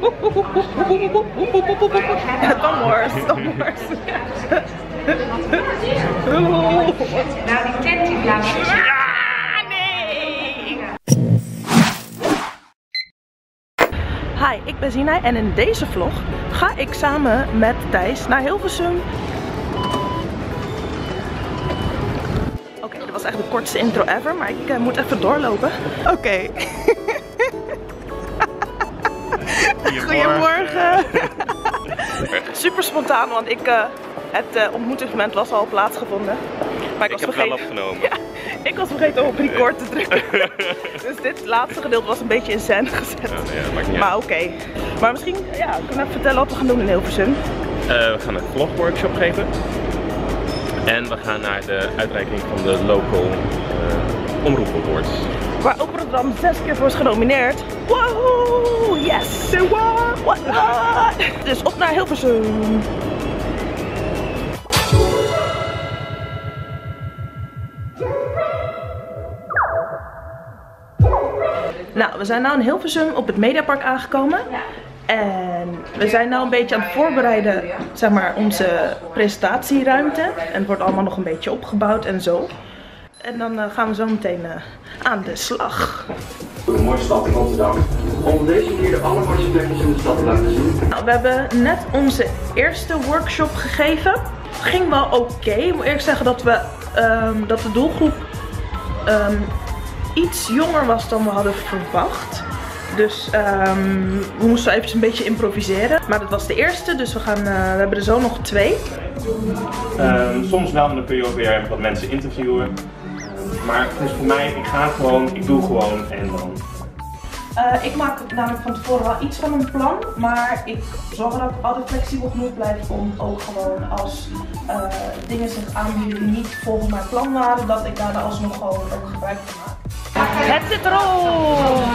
Don't worse, don't worse. Nou, die kent u nou. Hi, ik ben Zina en in deze vlog ga ik samen met Thijs naar Hilversum. Oké, dat was echt de kortste intro ever, maar ik moet even doorlopen. Oké. Goedemorgen. Super spontaan, want het ontmoetingsmoment was al plaatsgevonden. Maar ik was heb het wel opgenomen. Ja, ik was vergeten om op record te drukken. Dus dit laatste gedeelte was een beetje in scène gezet. Ja, maakt niet maar oké. Maar misschien kunnen we even vertellen wat we gaan doen in Hilversum. We gaan een vlogworkshop geven. En we gaan naar de uitreiking van de Local Omroep Awards. Waar Open Rotterdam 6 keer voor is genomineerd. Wow, yes! What? Dus op naar Hilversum. Nou, we zijn nu in Hilversum op het Mediapark aangekomen. En we zijn nu een beetje aan het voorbereiden, zeg maar, onze presentatieruimte. En het wordt allemaal nog een beetje opgebouwd en zo. En dan gaan we zo meteen aan de slag. Een mooie stad in Rotterdam. Om op deze manier de allermooiste plekjes in de stad te laten zien. Nou, we hebben net onze eerste workshop gegeven. Het ging wel oké. Ik moet eerlijk zeggen dat dat de doelgroep iets jonger was dan we hadden verwacht. Dus we moesten eventjes een beetje improviseren. Maar dat was de eerste, dus we hebben er zo nog 2. Soms wel, dan kun je ook weer wat mensen interviewen. Maar het is voor mij, ik doe gewoon en dan. Ik maak namelijk van tevoren wel iets van een plan, maar ik zorg dat ik altijd flexibel genoeg blijf om ook gewoon als dingen zich aanbieden die niet volgens mijn plan waren, dat ik daar alsnog gewoon ook gebruik van maak. Het zit erop!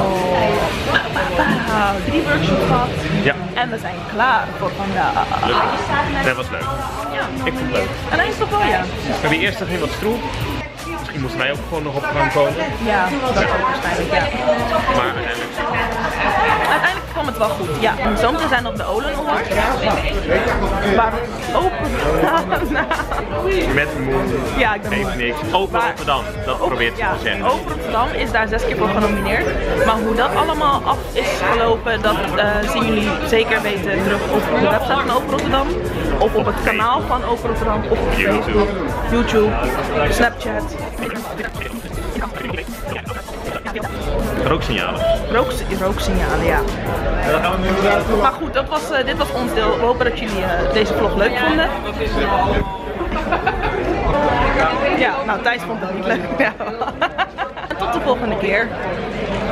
3 workshops gehad. Ja. En we zijn klaar voor vandaag. Dat was leuk. Ja. Ik vond het leuk. En hij is toch wel, ja. Maar die eerste ging wat stroef. Misschien moesten wij ook gewoon nog op gang komen. Ja, dat ook waarschijnlijk, ja. Maar Uiteindelijk kwam het wel goed, ja. En zometeen zijn nog de Olen Awards. Maar open. met een mond. Ja, ik ben heeft moe. niks. Open Rotterdam, dat probeert ze te zeggen. Open Rotterdam is daar 6 keer voor genomineerd. Maar hoe dat allemaal af is gelopen, dat zien jullie zeker weten terug op de website van Open Rotterdam. Of op het kanaal van Open Rotterdam. Of op Facebook, YouTube, Snapchat. Rooksignalen. Rooksignalen, ja. Maar goed, dit was ons deel. We hopen dat jullie deze vlog leuk vonden. Ja, nou Thijs vond het niet leuk. Ja. Tot de volgende keer.